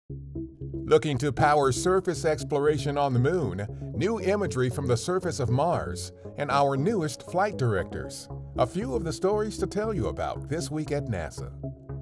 Looking to power surface exploration on the Moon, new imagery from the surface of Mars, and our newest flight directors. A few of the stories to tell you about this week at NASA.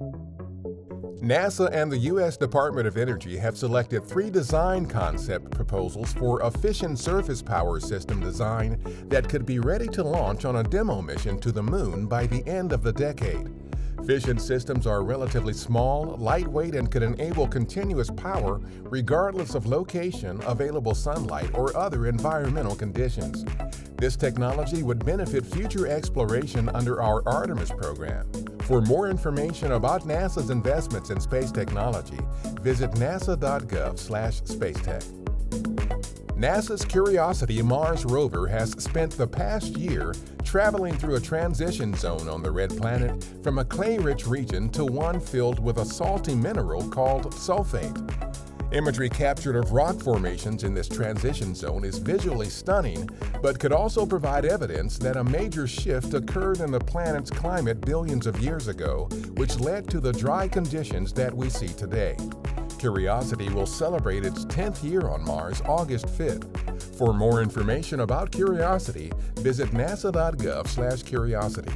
NASA and the U.S. Department of Energy have selected 3 design concept proposals for a fission surface power system design that could be ready to launch on a demo mission to the Moon by the end of the decade. Fission systems are relatively small, lightweight, and could enable continuous power regardless of location, available sunlight, or other environmental conditions. This technology would benefit future exploration under our Artemis program. For more information about NASA's investments in space technology, visit nasa.gov/spacetech. NASA's Curiosity Mars rover has spent the past year traveling through a transition zone on the red planet from a clay-rich region to one filled with a salty mineral called sulfate. Imagery captured of rock formations in this transition zone is visually stunning, but could also provide evidence that a major shift occurred in the planet's climate billions of years ago, which led to the dry conditions that we see today. Curiosity will celebrate its 10th year on Mars August 5th. For more information about Curiosity, visit nasa.gov/curiosity.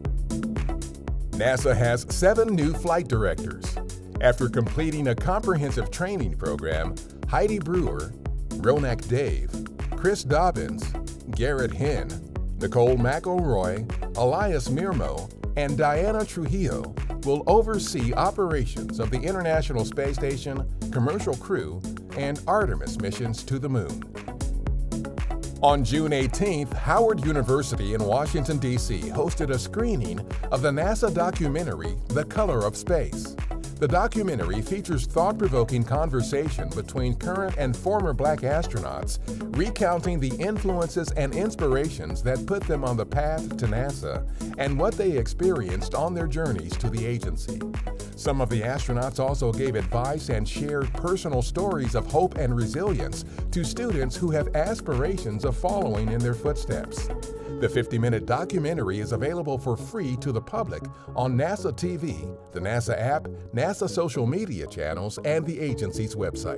NASA has 7 new flight directors. After completing a comprehensive training program, Heidi Brewer, Ronak Dave, Chris Dobbins, Garrett Hinn, Nicole McElroy, Elias Mirmo, and Diana Trujillo will oversee operations of the International Space Station, commercial crew, and Artemis missions to the Moon. On June 18th, Howard University in Washington, D.C. hosted a screening of the NASA documentary, The Color of Space. The documentary features thought-provoking conversation between current and former Black astronauts, recounting the influences and inspirations that put them on the path to NASA and what they experienced on their journeys to the agency. Some of the astronauts also gave advice and shared personal stories of hope and resilience to students who have aspirations of following in their footsteps. The 50-minute documentary is available for free to the public on NASA TV, the NASA app, NASA social media channels, and the agency's website.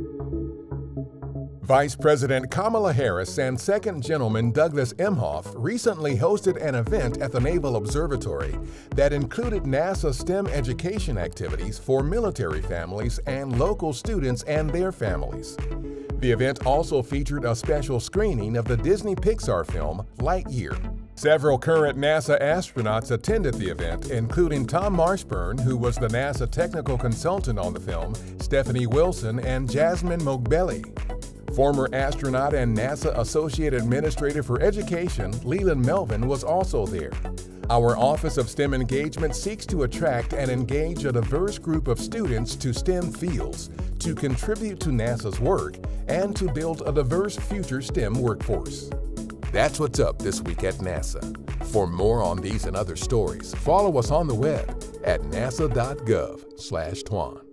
Vice President Kamala Harris and Second Gentleman Douglas Emhoff recently hosted an event at the Naval Observatory that included NASA STEM education activities for military families and local students and their families. The event also featured a special screening of the Disney Pixar film Lightyear. Several current NASA astronauts attended the event, including Tom Marshburn, who was the NASA technical consultant on the film, Stephanie Wilson, and Jasmine Mogbelli. Former astronaut and NASA Associate Administrator for Education, Leland Melvin, was also there. Our Office of STEM Engagement seeks to attract and engage a diverse group of students to STEM fields, to contribute to NASA's work, and to build a diverse future STEM workforce. That's what's up this week at NASA. For more on these and other stories, follow us on the web at nasa.gov/twan.